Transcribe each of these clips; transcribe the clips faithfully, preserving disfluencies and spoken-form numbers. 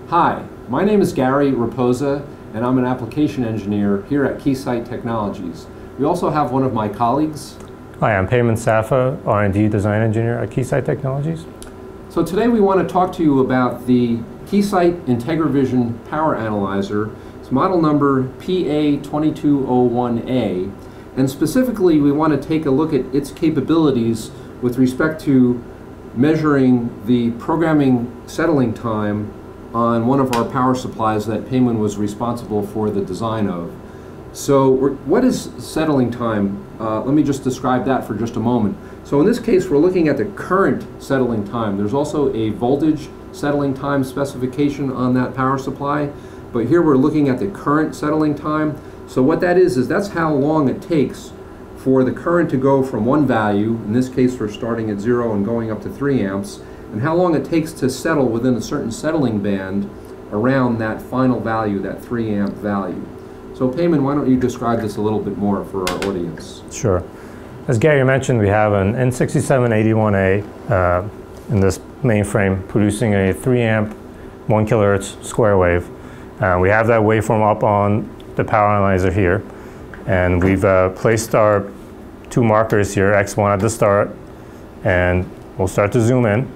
Hi, my name is Gary Raposa, and I'm an application engineer here at Keysight Technologies. We also have one of my colleagues. Hi, I'm Payman Safa, R and D design engineer at Keysight Technologies. So today we want to talk to you about the Keysight IntegraVision Power Analyzer. It's model number P A two two zero one A, and specifically we want to take a look at its capabilities with respect to measuring the programming settling time on one of our power supplies that Payman was responsible for the design of. So we're, what is settling time? Uh, let me just describe that for just a moment. So in this case, we're looking at the current settling time. There's also a voltage settling time specification on that power supply, but here we're looking at the current settling time. So what that is, is that's how long it takes for the current to go from one value, in this case we're starting at zero and going up to three amps, and how long it takes to settle within a certain settling band around that final value, that three amp value. So Payman, why don't you describe this a little bit more for our audience? Sure. As Gary mentioned, we have an N six seven eight one A uh, in this mainframe producing a three amp, one kilohertz square wave. Uh, we have that waveform up on the power analyzer here, and we've uh, placed our two markers here, X one at the start, and we'll start to zoom in.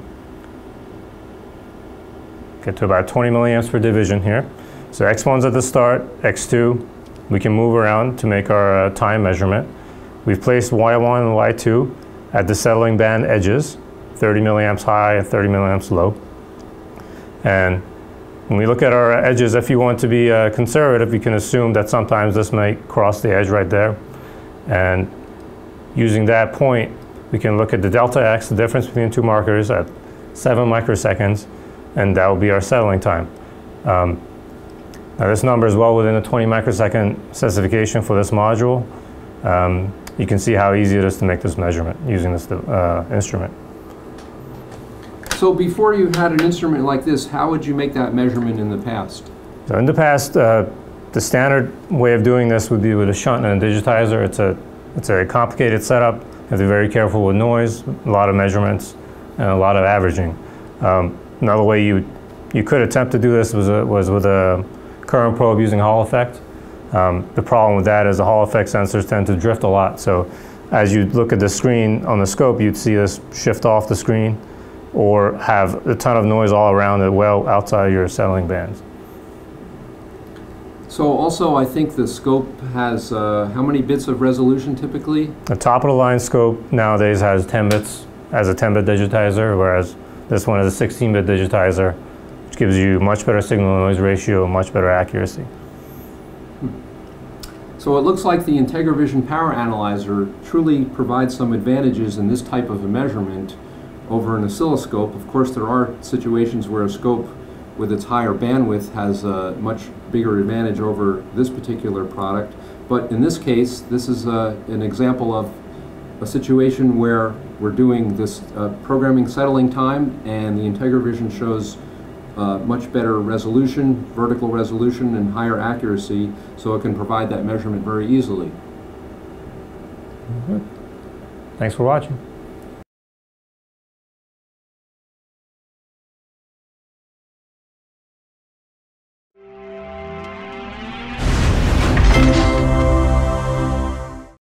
Get to about twenty milliamps per division here. So X one's at the start, X two, we can move around to make our uh, time measurement. We've placed Y one and Y two at the settling band edges, thirty milliamps high and thirty milliamps low. And when we look at our edges, if you want to be uh, conservative, you can assume that sometimes this might cross the edge right there. And using that point, we can look at the delta X, the difference between two markers, at seven microseconds, and that will be our settling time. Um, now this number is well within a twenty microsecond specification for this module. Um, you can see how easy it is to make this measurement using this uh, instrument. So before you had an instrument like this, how would you make that measurement in the past? So in the past, uh, the standard way of doing this would be with a shunt and a digitizer. It's a, it's a complicated setup. You have to be very careful with noise, a lot of measurements, and a lot of averaging. Um, another way you, you could attempt to do this was, a, was with a current probe using Hall effect. Um, the problem with that is the Hall effect sensors tend to drift a lot. So as you look at the screen on the scope, you'd see this shift off the screen or have a ton of noise all around it well outside your settling bands. So also I think the scope has uh, how many bits of resolution typically? The top of the line scope nowadays has ten bits as a ten bit digitizer, whereas this one is a sixteen bit digitizer, which gives you much better signal to noise ratio, much better accuracy. Hmm. So it looks like the IntegraVision Power Analyzer truly provides some advantages in this type of a measurement over an oscilloscope. Of course, there are situations where a scope with its higher bandwidth has a much bigger advantage over this particular product. But in this case, this is uh, an example of a situation where we're doing this uh, programming settling time, and the IntegraVision shows uh, much better resolution, vertical resolution, and higher accuracy, so it can provide that measurement very easily. Mm-hmm. Thanks for watching.